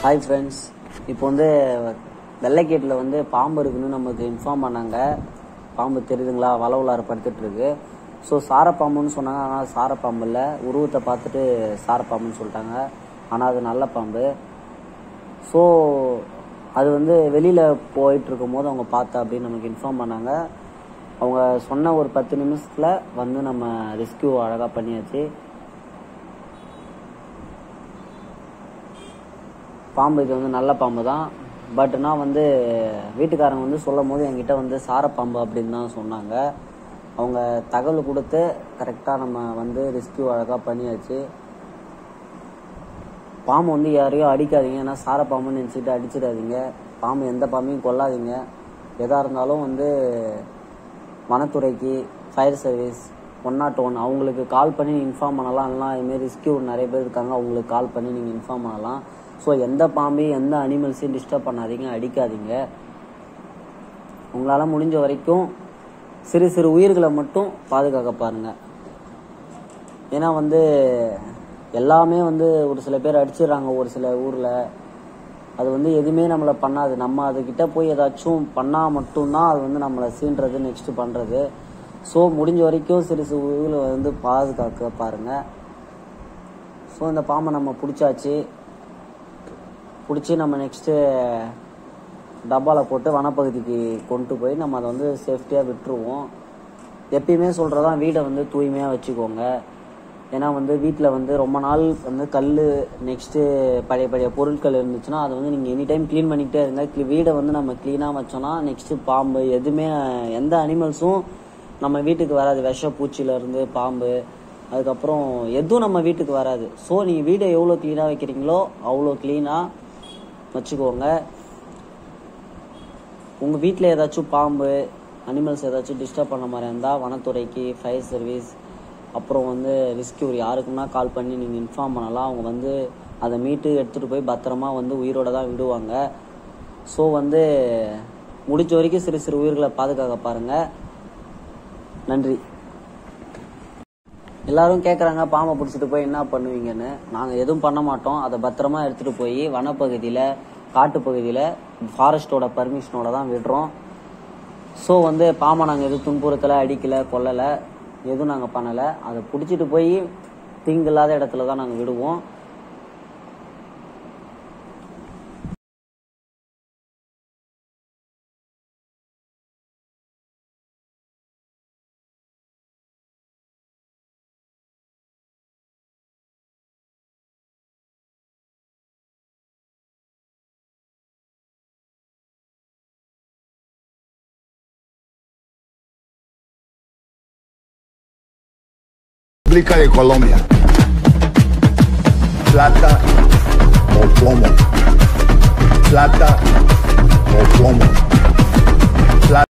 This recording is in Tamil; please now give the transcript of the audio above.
Hi friends, இப்போ வந்து வெள்ளகேட்ல வந்து பாம்பு இருக்குன்னு நமக்கு இன்ஃபார்ம் பண்ணாங்க. பாம்பு தெரியுதுங்களா, வளவுலார படுத்துட்டு இருக்கு. ஸோ சாரப்பாம்புன்னு சொன்னாங்க. ஆனால் சாரப்பாம்பு இல்லை, உருவத்தை பார்த்துட்டு சாரப்பாம்புன்னு சொல்லிட்டாங்க. ஆனால் அது நல்ல பாம்பு. ஸோ அது வந்து வெளியில் போயிட்டு இருக்கும் போது அவங்க பார்த்தா அப்படின்னு நமக்கு இன்ஃபார்ம் பண்ணாங்க. அவங்க சொன்ன ஒரு 10 நிமிஷத்தில் வந்து நம்ம ரெஸ்கியூ அழகாக பண்ணியாச்சு. பாம்பு இது வந்து நல்ல பாம்பு தான். பட் நான் வந்து வீட்டுக்காரங்க வந்து சொல்லும் போது என்கிட்ட வந்து சாரப்பாம்பு அப்படின்னு தான் சொன்னாங்க. அவங்க தகவல் கொடுத்து கரெக்டாக நம்ம வந்து ரெஸ்கியூ அழகாக பண்ணியாச்சு. பாம்பு வந்து யாரையும் அடிக்காதீங்க, ஏன்னா சாரப்பாம்புன்னு நினச்சிட்டு அடிச்சிடாதீங்க. பாம்பு எந்த பாம்பையும் கொல்லாதீங்க. எதாக இருந்தாலும் வந்து வனத்துறைக்கு, ஃபயர் சர்வீஸ் 101 அவங்களுக்கு கால் பண்ணி இன்ஃபார்ம் பண்ணலாம். இல்லைனா இதுமாரி ரெஸ்கியூ நிறைய பேர் இருக்காங்க, அவங்களுக்கு கால் பண்ணி நீங்கள் இன்ஃபார்ம் பண்ணலாம். ஸோ எந்த பாம்பையும் எந்த அனிமல்ஸையும் டிஸ்டர்ப் பண்ணாதீங்க, அடிக்காதீங்க. உங்களால் முடிஞ்ச வரைக்கும் சிறு சிறு உயிர்களை மட்டும் பாதுகாக்க பாருங்கள். ஏன்னா வந்து எல்லாமே வந்து ஒரு சில பேர் அடிச்சிடுறாங்க ஒரு சில ஊரில். அது வந்து எதுவுமே நம்மளை பண்ணாது. நம்ம அதுக்கிட்ட போய் ஏதாச்சும் பண்ணால் மட்டும்தான் அது வந்து நம்மளை சீன்றது, நெக்ஸ்ட்டு பண்ணுறது. ஸோ முடிஞ்ச வரைக்கும் சிறு சிறு உயிர்களை வந்து பாதுகாக்க பாருங்கள். ஸோ இந்த பாம்பை நம்ம பிடிச்சாச்சு. பிடிச்சி நம்ம நெக்ஸ்ட்டு டப்பாவில் போட்டு வனப்பகுதிக்கு கொண்டு போய் நம்ம அதை வந்து சேஃப்டியாக விட்டுருவோம். எப்பயுமே சொல்கிறதான், வீடை வந்து தூய்மையாக வச்சுக்கோங்க. ஏன்னா வந்து வீட்டில் வந்து ரொம்ப நாள் வந்து கல் நெக்ஸ்ட்டு பழைய பழைய பொருட்கள் இருந்துச்சுன்னா அதை வந்து நீங்கள் எனி டைம் க்ளீன் பண்ணிக்கிட்டே இருங்க. வீடை வந்து நம்ம க்ளீனாக வச்சோன்னா நெக்ஸ்ட்டு பாம்பு எதுவுமே எந்த அனிமல்ஸும் நம்ம வீட்டுக்கு வராது. விஷ பூச்சியிலேருந்து பாம்பு அதுக்கப்புறம் எதுவும் நம்ம வீட்டுக்கு வராது. ஸோ நீங்கள் வீடை எவ்வளோ க்ளீனாக வைக்கிறீங்களோ அவ்வளோ க்ளீனாக வச்சுக்கோங்க. உங்கள் வீட்டில் ஏதாச்சும் பாம்பு அனிமல்ஸ் ஏதாச்சும் டிஸ்டர்ப் பண்ண மாதிரி இருந்தால் வனத்துறைக்கு, ஃபயர் சர்வீஸ், அப்புறம் வந்து ரெஸ்கியூ யாருக்குன்னா கால் பண்ணி நீங்கள் இன்ஃபார்ம் பண்ணலாம். அவங்க வந்து அதை மீட்டு எடுத்துகிட்டு போய் பத்திரமா வந்து உயிரோடு தான் விடுவாங்க. ஸோ வந்து முடிஞ்ச வரைக்கும் சிறு சிறு உயிர்களை பாதுகாக்க பாருங்கள். நன்றி. எல்லாரும் கேட்குறாங்க பாம்பை பிடிச்சிட்டு போய் என்ன பண்ணுவீங்கன்னு. நாங்கள் எதுவும் பண்ண மாட்டோம். அதை பத்திரமா எடுத்துகிட்டு போய் வனப்பகுதியில், காட்டுப்பகுதியில் ஃபாரஸ்ட்டோட பர்மிஷனோட தான் விடுறோம். ஸோ வந்து பாம்பை நாங்கள் எதுவும் துன்புறுத்தலை, அடிக்கலை, கொல்லலை, எதுவும் நாங்கள் பண்ணலை. அதை பிடிச்சிட்டு போய் தீங்கு இல்லாத இடத்துல தான் நாங்கள் விடுவோம். República de Colombia. Plata o plomo. Plata o plomo.